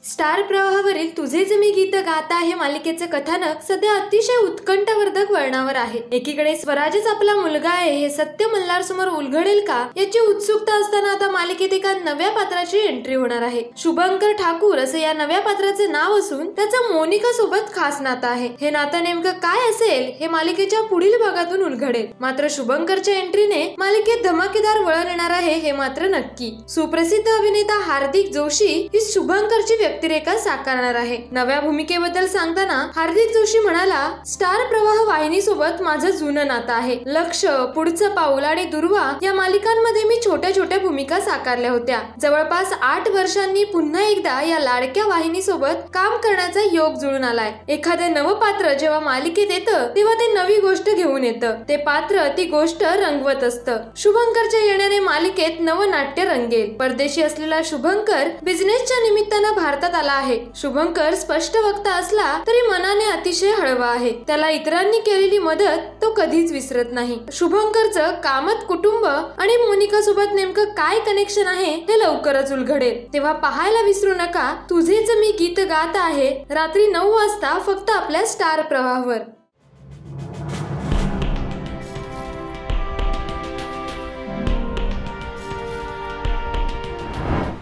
Star प्रवाहावरील तुझेच मी गीत गात आहे मालिकेचे कथानक सध्या अतिशय उत्कंठावर्धक वळणावर आहे। एकीकडे स्वराजच आपला मुलगा आहे हे सत्य मल्हार समोर उलगडेल का याची उत्सुकता असताना आता मालिकेत एका नव्या पात्राची एंट्री होणार आहे। शुभंकर ठाकूर असे या नव्या पात्राचे नाव असून त्याचं मोनिका सोबत खास नातं आहे। हे नातं नेमकं काय असेल हे मालिकेच्या पुढील भागातून उलगडेल। मात्र शुभंकरच्या एंट्रीने मालिकेत धमाकेदार वळण येणार आहे हे मात्र नक्की। सुप्रसिद्ध अभिनेता हार्दिक जोशी ही शुभंकरची व्यक्तिरेखा साकारणार आहे। नव्या भूमिकेबद्दल सांगताना हार्दिक जोशी म्हणाला, स्टार प्रवाह वाहिनी सोबत माझं जुनं नातं आहे। लक्ष, पुढचं पाऊल आणि दुर्वा या मालिकांमध्ये मी छोट्या छोट्या भूमिका साकारल्या होत्या। जवळपास 8 वर्षांनी पुन्हा एकदा या लाडक्या वाहिनी सोबत काम करण्याचा योग जुळून आलाय। एखादं नवं पात्र जेव्हा मालिकेत येतं तेव्हा ते नवी गोष्ट घेऊन येतं, ते पात्र ती गोष्ट रंगवत असतं। शुभंकरच्या येण्याने मालिकेत नवं नाट्य रंगेल। परदेशी असलेला शुभंकर बिझनेसच्या निमित्तानं भारतात आला आहे। शुभंकर स्पष्ट वक्ता असला तरी मनाने अतिशय हळवा आहे। त्याला इतरांनी केलेली मदत तो कधीच विसरत नाही। शुभंकरचं कामत कुटुंब आणि मोनिका सोबत नेमकं काय कनेक्शन आहे हे लवकरच उलगडेल। तेव्हा पाहायला विसरू नका तुझेच मी गीत गात आहे रात्री 9 वाजता फक्त आपल्या स्टार प्रवाहावर।